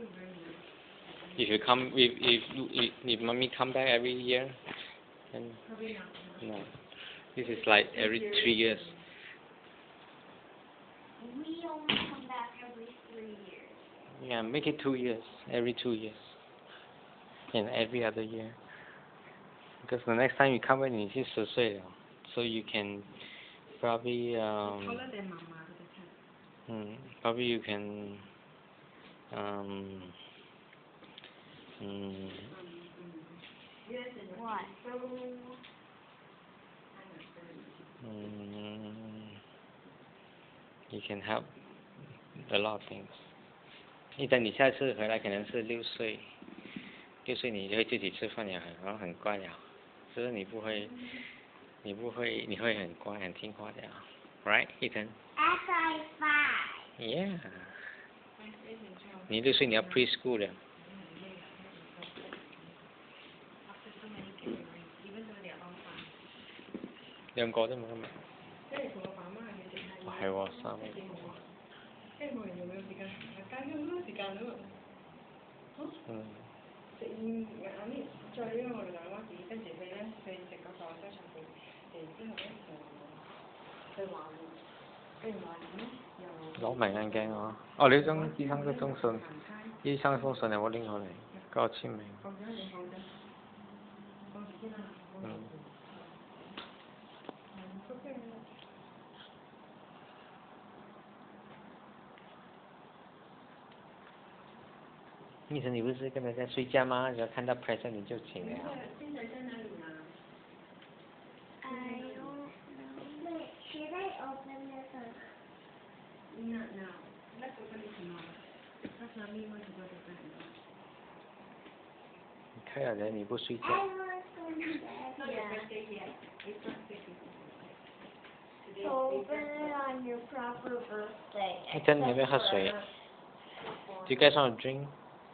If you come, if mommy come back every year, then no. This is like every 3 years. We only come back every 3 years. Yeah, make it 2 years. Every 2 years. And every other year. Because the next time you come back, 你是10岁了 so you can probably probably you can What? You can help a lot of things. 你等你下次回来可能是6岁，6岁你就会自己吃饭了，然后很乖了，就是你会很乖很听话的 ，right, Ethan? SI 5. Yeah. 你6岁你要 preschool 了。2個啫嘛今日。係喎，3個。 食晏呢，再呢我哋兩個自己跟住去咧，去食嗰個西餐館，之後咧就去華聯，跟住華聯咧又攞埋眼鏡啊！哦，你張醫生嗰封信，醫生封信有冇拎過嚟？嗰個簽名。 放咗你放咗，放住先啦。 医生，你不是跟人家睡觉吗？只要看到 present 你就醒了。 现在在哪里呢？ I don't know. Wait, should I open this or not now? Let's open it tomorrow. That's not me want to go to bed. 你开了人你不睡觉。 I want to go to bed. Not your birthday yet. It's not So open it on your proper birthday. 医生，你要不要喝水 ？Do you guys want a drink?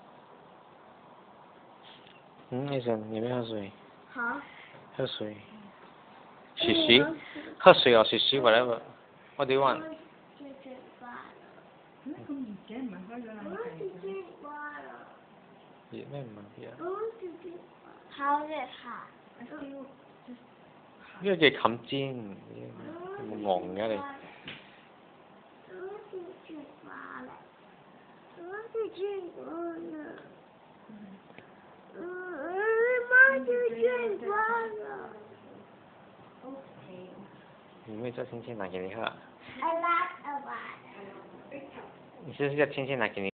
医生，你要不要喝水？ 好。 喝水。洗洗，喝水哦，洗洗 whatever. What do you want? 咁熱嘅，唔係開咗冷氣。 熱咩唔係熱？ How is it hot? 呢個嘢冚煎，冇戇嘅你。你妹叫芊芊拿给你喝。 I like a lot. 你是不是叫芊芊拿给你？